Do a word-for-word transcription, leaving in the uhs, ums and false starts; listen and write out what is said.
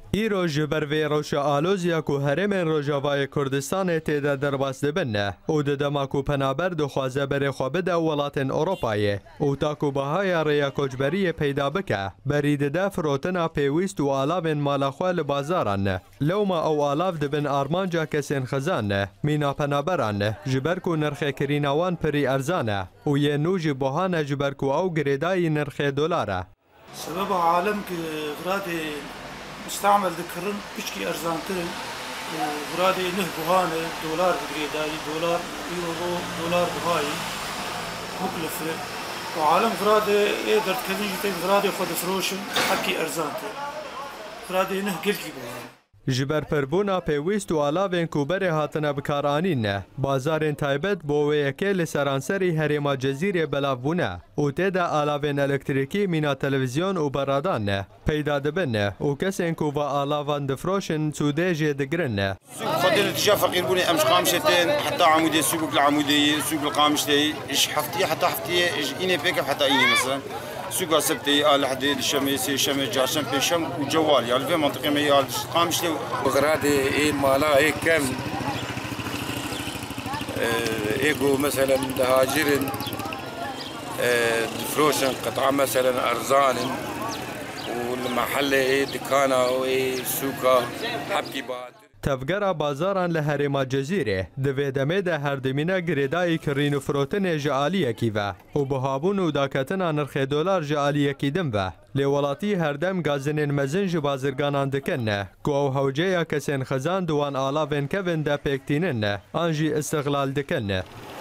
ایرو جبر وی روشا آلوزیا کو هرمن روجاوای کردستان تیدا درباس دبنه او ددما کو پنابر دخوازه بر خوابه ولاتن اروپایه او تاکو بهای ریا کجبری پیدا بکه برید ده فروتنا پیویست و آلاوین مالاخوال بازاران لوما او آلاو دبن آرمانجا کسین خزانه مینا پنابران جبر کو نرخ کرینوان پری ارزانه و یه نوج بوهانه جبر کو او گریدای نرخ دلاره سبب عالم که غرادي مستعمل ذكرن بشكي أرزانتين وغرادي نه بوهانه دولار بقريداي دولار يورو دولار بهاي مكلفة وعالم غرادي يقدر تكلم جتين غرادي خد فروشن حكي أرزانتين غرادي نه قلكي بوهانه جبر پربونا پیویست و آلاوین کوبر هاتنه بکارانین نه بازارین تایبت بو ویکه لسرانسری هریما جزیره بلاف بونه و تیدا آلاوین الکتریکی مینا تلویزیون و برادان نه پیدا دبن نه و کسین کو و آلاوان دفروشن سوده جه دگرن نه سوق خدر اتجاه فقير بوني امش قامشتين حتى عمودي سوق العمودي سوق القامشتي ايش حفتي حتى حفتي ايش اني بيك حتى اني مثلا سوق سبتي آل حديد الشميسي شمي جاشم بيشم وجوال يعني في منطقة ما يال قامشتي بغرادي ايه مالا ايه كم ايجو مثلا هاجرن فروشن قطعة مثلا ارزان والمحل ايه دكانة وايه سوقا حبكي بعد تفجر بازاران لهرما جزيرة دویدمه ده هردمینه گریدای کرین و فروتن جعالیه کیوه و بهابون و داکتنا نرخ دلار جعالیه کیدم و لولاتی هردم گازنین مزنج بازرگانان دکنه گو او هوجه کسین خزان دوان آلاوین کون ده پیکتینن آنجی استغلال دکنه